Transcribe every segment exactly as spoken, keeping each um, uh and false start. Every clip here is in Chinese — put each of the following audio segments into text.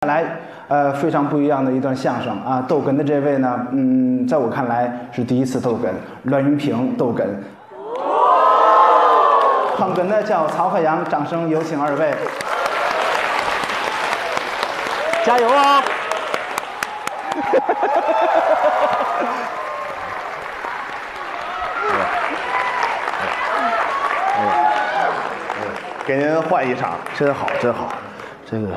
来，呃，非常不一样的一段相声啊！逗哏的这位呢，嗯，在我看来是第一次逗哏，栾云平逗哏。捧哏的叫曹鹤阳，掌声有请二位， 加油啊！ 给您换一场， 真好，真好，这个，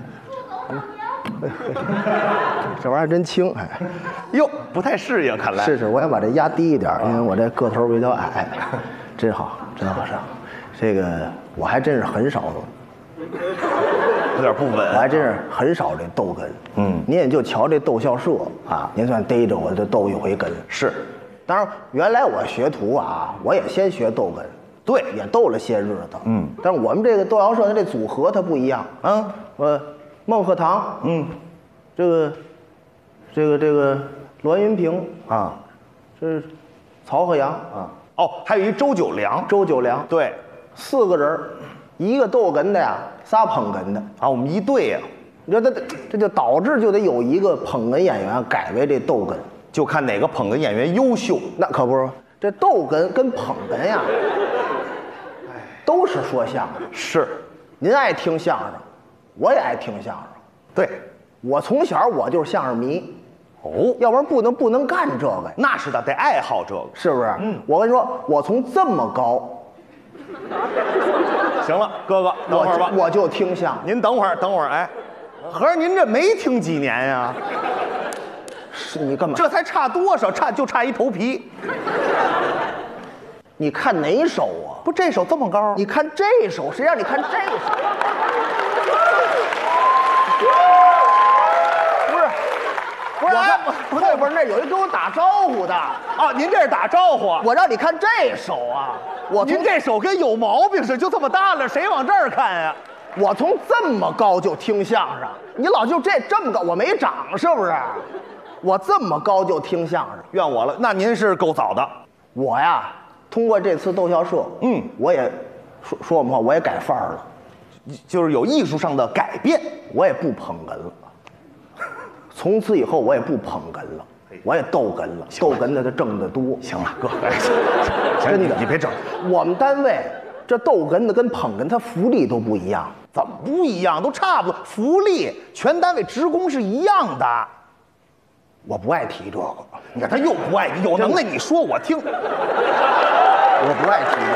这玩意儿真轻，哎， 哟，不太适应，看来是是，我要把这压低一点，因为我这个头比较矮，真好，真好，真好。这个我还真是很少， 有点不稳， 我还真是很少这逗哏。嗯，您也就瞧这逗笑社啊，您算逮着我就逗一回哏。 是， 当然原来我学徒啊，我也先学逗哏。对，也逗了些日子，嗯，但是我们这个逗笑社的这组合它不一样，嗯，我孟鹤堂，嗯，这个，这个这个栾云平啊，这是曹鹤阳啊， 哦，还有一周九良， 周九良， 对， 四个人，一个逗哏的呀，仨捧哏的啊，我们一对呀， 你说这这就导致就得有一个捧哏演员改为这逗哏， 就看哪个捧哏演员优秀， 那可不是，这逗哏跟捧哏呀。都是说相声， 是， 您爱听相声，我也爱听相声。 对， 我从小我就是相声迷， 哦， 要不然不能不能干这个。 那是的，得爱好这个， 是不是？嗯，我跟你说，我从这么高， 行了，哥哥，等会儿吧， 我就, 我就听相声。 您等会儿，等会儿，哎，合着您这没听几年呀？ 是你干嘛？ 这才差多少？差就差一头皮。 你看哪手啊？ 不，这手这么高。 你看这手，谁让你看这手？不是，不是，哎，后边那有一给我打招呼的啊！您这是打招呼？ 我让你看这手啊！我您这手跟有毛病似的，就这么大了，谁往这儿看呀？ 我从这么高就听相声，你老就这这么高，我没长是不是？我这么高就听相声， 怨我了。那您是够早的。 我呀。通过这次逗笑社，嗯，我也说说我们话，我也改范儿了， 就是有艺术上的改变， 我也不捧哏了。从此以后，我也不捧哏了，我也逗哏了。逗哏的他挣得多。 行了，哥， 真的， 你别整。 我们单位这逗哏的跟捧哏，他福利都不一样。 怎么不一样？都差不多，福利全单位职工是一样的。 我不爱提这个。 你看他又不爱，有能耐你说我听。 我不爱听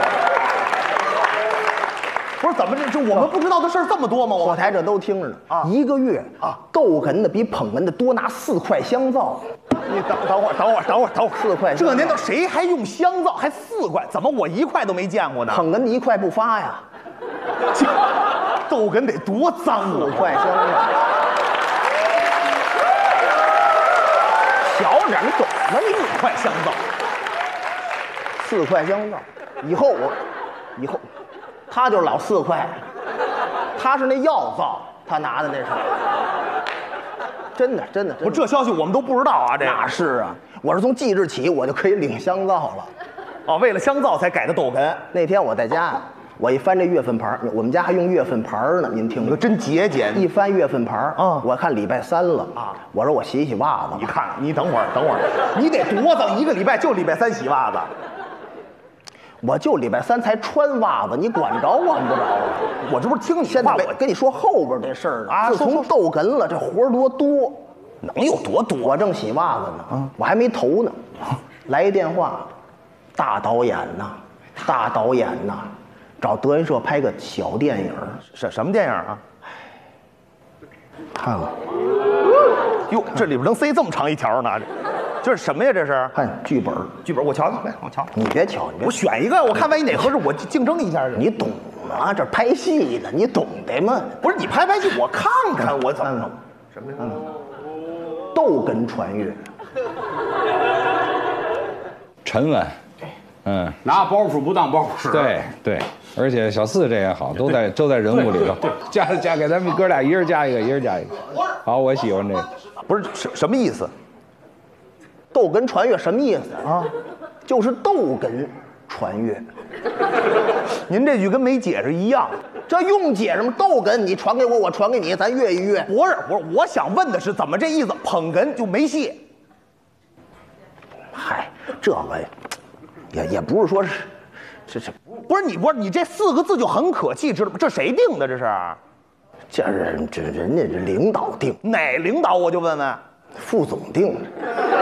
这个，不是怎么这这我们不知道的事儿这么多吗？ 后台这都听着呢啊！一个月啊，逗哏的比捧哏的多拿四块香皂。 你等等会儿，等会儿，等会儿，等会儿， 四块。 这年头谁还用香皂？还四块？怎么我一块都没见过呢？ 捧哏的一块不发呀。 逗哏得多脏啊！ 四块香皂。小点，你懂吗？你四块香皂。 四块香皂，以后我，以后，他就是老四块，他是那药皂，他拿的那是，真的真的。 我这消息我们都不知道啊，这那是啊，我是从即日起我就可以领香皂了， 哦，为了香皂才改的逗哏。 那天我在家，我一翻这月份牌，我们家还用月份牌呢，您听着， 真节俭。 一翻月份牌，啊，我看礼拜三了啊，我说我洗洗袜子。 你看，你等会儿，等会儿，你得多脏，一个礼拜就礼拜三洗袜子。 我就礼拜三才穿袜子，你管着管不着？ 我这不是听你现在我跟你说后边这事儿呢啊。自从逗哏了，这活儿多多， 能有多多？ 我正洗袜子呢，啊，我还没投呢，来一电话，大导演呐，大导演呐，找德云社拍个小电影。 什什么电影啊？ 看看， 哟，这里边能塞这么长一条呢？这是什么呀？这是看剧本， 剧本我瞧瞧，来我瞧。 你别瞧， 我选一个，我看万一哪合适，我竞争一下去。 你懂吗？这拍戏的，你懂的吗？ 不是你拍拍戏，我看看我怎么弄。什么呀？ 逗哏传阅， 沉稳，嗯， 拿包袱不当包袱使。 对对，而且小四这也好，都在都在人物里头。加加给咱们哥俩一人加一个，一人加一个。好，我喜欢这个。 不是什什么意思？ 逗哏传阅什么意思啊？就是逗哏传阅。 您这句跟没解释一样。 这用解释吗？逗哏，你传给我，我传给你，咱约一约。 不是，不是，我想问的是怎么这意思？捧哏就没戏？ 嗨，这个也也不是说是，这这不是你不是你这四个字就很可气，知道吗？这谁定的？这是？ 这人这人家这领导定， 哪领导？我就问问。 副总定的。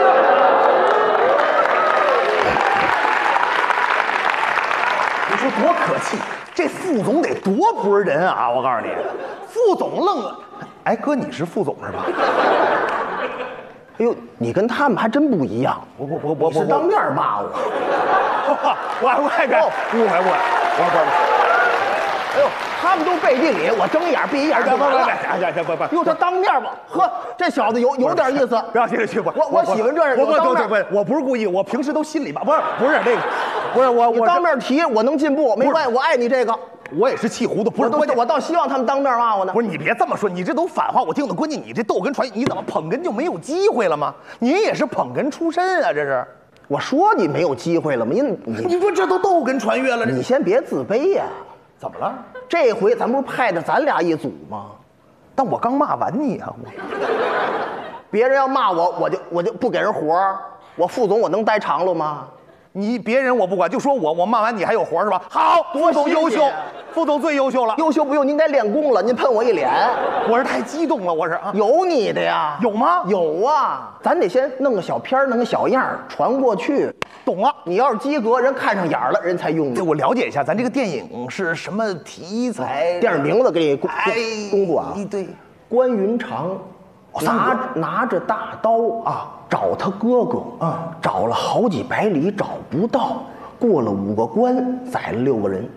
你说多可气！这副总得多不是人啊！我告诉你，副总愣了。哎，哥，你是副总是吧？ 哎呦，你跟他们还真不一样。 我我我我是当面骂我。 我我还该误会误会，我不不。 哎呦，他们都背地里，我睁一眼闭一眼就完了。 行行不不， 哟，他当面吧，呵，这小子有有点意思。 不要进去，我我我喜欢这样。 我不不不，我不是故意，我平时都心里吧，不是不是这个，不是我我当面提，我能进步，没关系，我爱你这个。 我也是气糊涂，不是我我倒希望他们当面骂我呢。 不是你别这么说，你这都反话，我听的。关键你这逗哏传，你怎么捧哏就没有机会了吗？您也是捧哏出身啊，这是。 我说你没有机会了吗？你你你说这都逗哏传阅了， 你先别自卑呀。 怎么了？ 这回咱不是派的咱俩一组吗？ 但我刚骂完你啊！我别人要骂我，我就我就不给人活儿。我副总我能待长了吗？ 你别人我不管，就说我我骂完你还有活是吧？好，副总优秀，副总最优秀了。 优秀不用，您该练功了。您喷我一脸， 我是太激动了，我是啊。 有你的呀？ 有吗？ 有啊，咱得先弄个小片儿，弄个小样儿传过去。 懂了， 你要是及格，人看上眼儿了，人才用你。 对，我了解一下，咱这个电影是什么题材？ 电影名字给你公哎公布啊。 对， 关云长拿拿着大刀啊，找他哥哥，嗯，找了好几百里找不到，过了五个关，宰了六个人。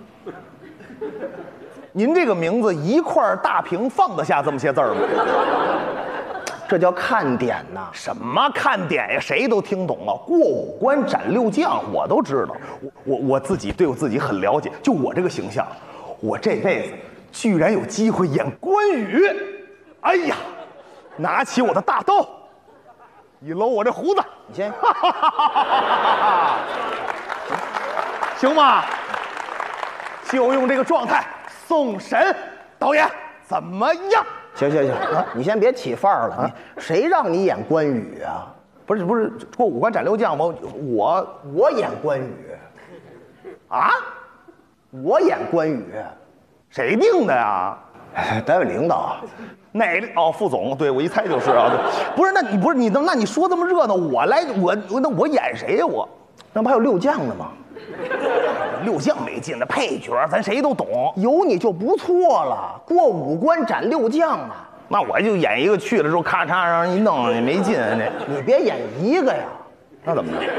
您这个名字一块大屏放得下这么些字儿吗？ 这叫看点呐！ 什么看点呀？谁都听懂了。过五关斩六将，我都知道。我我我自己对我自己很了解。就我这个形象，我这辈子居然有机会演关羽。哎呀，拿起我的大刀，一搂我这胡子， 你先， 行吗？就用这个状态送审。导演怎么样？ 行行行，啊，你先别起范儿了。啊，谁让你演关羽啊？ 不是不是，过五关斩六将吗？我我演关羽， 啊， 我演关羽， 谁定的呀？ 单位领导， 哪哦，副总，对我一猜就是啊。对，不是，那你不是你能那你说这么热闹，我来我我那我演谁呀？我那不还有六将呢吗？ 六将没劲，那配角咱谁都懂， 有你就不错了。过五关斩六将啊， 那我就演一个去了之后咔嚓让人一弄也没劲。这你别演一个呀， 那怎么着？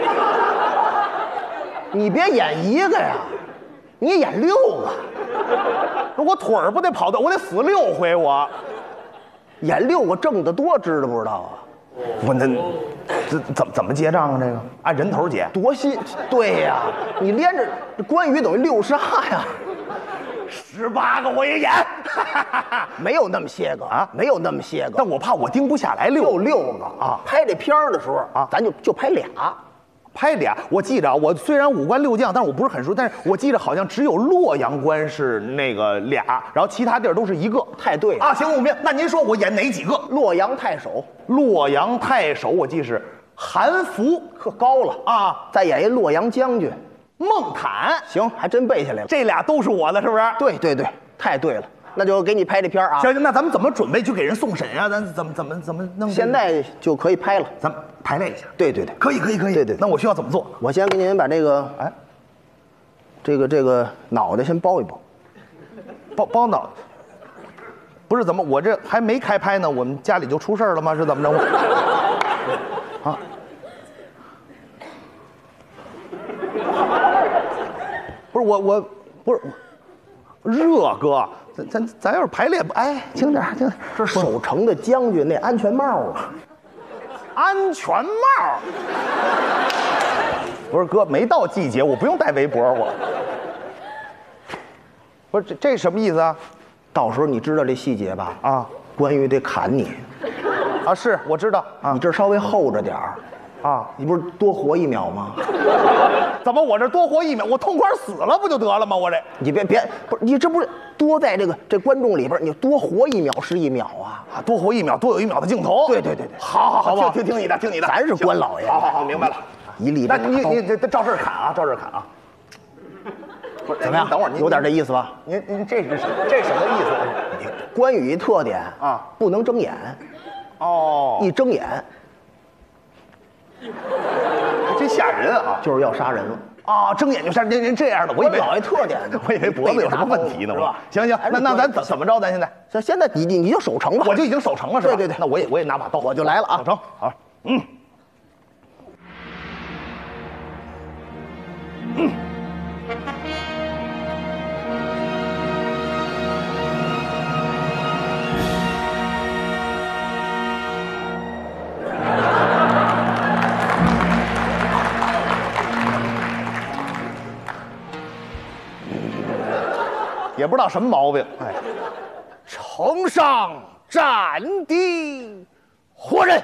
你别演一个呀，你演六个。 那我腿儿不得跑到，我得死六回，我演六个挣得多，知道不知道啊？ 我那这怎么怎么结账啊？这个按人头结， 多新！对呀，你连着关羽等于六杀呀， 十八个我也演， 没有那么些个啊，没有那么些个。 但我怕我盯不下来六就六个啊。拍这片儿的时候啊，咱就就拍俩。 拍俩，我记着啊，我虽然五关六将，但是我不是很熟，但是我记着好像只有洛阳关是那个俩，然后其他地儿都是一个。 太对了啊！行，我明白。那您说我演哪几个？ 洛阳太守， 洛阳太守，我记是韩福， 可高了啊！ 再演一洛阳将军孟坦， 行，还真背下来了。 这俩都是我的，是不是？ 对对对，太对了。那就给你拍这片啊。 行行，那咱们怎么准备去给人送审啊？咱怎么怎么怎么弄？ 现在就可以拍了， 咱们排练一下。 对对对， 可以可以可以。 对对， 那我需要怎么做？ 我先给您把这个哎，这个这个脑袋先包一包， 包包脑。不是怎么？我这还没开拍呢，我们家里就出事儿了吗？是怎么着？啊？不是我我不是热哥。咱咱咱要是排练，哎，轻点轻点。 这守城的将军那安全帽啊， 安全帽。不是哥，没到季节，我不用戴围脖，我。不是这这什么意思啊？ 到时候你知道这细节吧？ 啊， 关羽得砍你， 啊，是我知道啊， 你这稍微厚着点儿， 啊，你不是多活一秒吗？ 怎么我这多活一秒，我痛快死了不就得了吗？我这你别别，不是你这不是多在这个这观众里边，你多活一秒是一秒啊！ 啊，多活一秒，多有一秒的镜头。 对对对对， 好好好， 不好听听听你的，听你的。 咱是官老爷， 好好好，明白了。 一粒。 那你你这照这砍啊，照这砍啊。不是怎么样？ 等会儿，您有点这意思吧？ 您您这是这什么意思？ 关羽一特点啊， 不能睁眼， 哦， 一睁眼还真吓人啊！ 就是要杀人了。 啊，睁眼就杀您您这样的，我以为老爷特点， 我以为脖子有什么问题呢， 是吧？ 行行，那那咱怎怎么着？咱现在， 这现在你你你就守城吧， 我就已经守城了，是吧？ 对对对， 那我也我也拿把刀， 我就来了啊！ 守城，好，嗯，嗯。也不知道什么毛病，哎， 城上战的活人，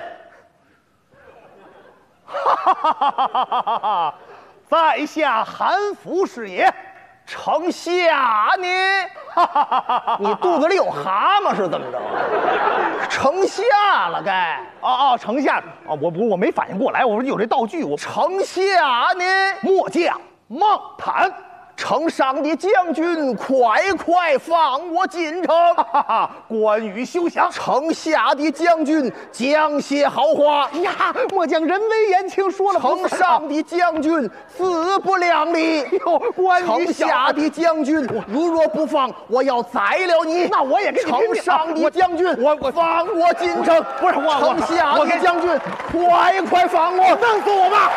哈哈哈哈哈哈！在下韩福是也， 城下呢？哈哈哈哈！你肚子里有蛤蟆是怎么着？城下了该？ 哦哦，城下啊，我我我没反应过来，我说有这道具，我城下呢？ 末将孟坦。 城上的将军，快快放我进城！ 哈哈哈！关羽休想！ 城下的将军，讲些好话呀！末将人微言轻，说了不城上的将军，自不量力。 哟，关羽城下的将军，如若不放，我要宰了你。 那我也跟你拼命城上的将军， 我我放我进城。 不是我城下我的将军，快快放我！ 弄死我吧！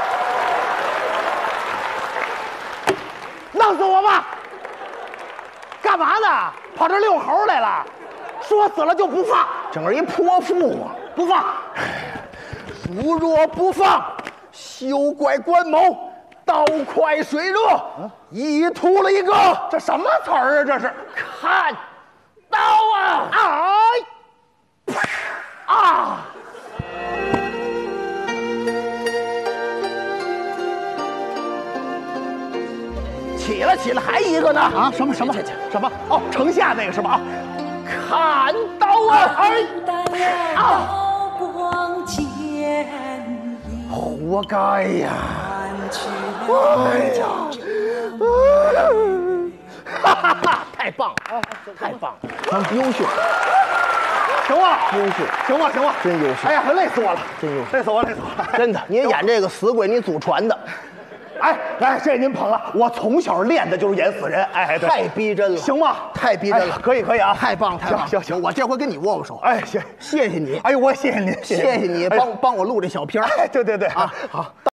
弄死我吧！干嘛呢？跑这遛猴来了？说死了就不放， 整个一泼妇嘛！ 不放。 如若不放，休怪关某刀快水热，一秃了一个。 这什么词儿啊？这是看刀啊！ 哎！啊！ 起来起来，还一个呢！ 啊，什么什么什么？哦，城下那个是吧？ 看刀啊！哎啊！ 活该呀！ 哎呀！哈哈哈！太棒了，太棒了，优秀， 行吗？ 优秀， 行吗？行吗？ 真优秀！ 哎呀，累死我了， 真优秀， 累死我了，累死我了！ 真的，您演这个死鬼，你祖传的。 哎哎，这您捧了，我从小练的就是演死人，哎，对， 太逼真了， 行吗？ 太逼真了， 可以可以啊， 太棒太棒！ 行行， 我这回跟你握握手， 哎，行， 谢谢你， 哎呦，我也谢谢您， 谢谢你帮帮我录这小片儿， 哎，对对对， 啊，好。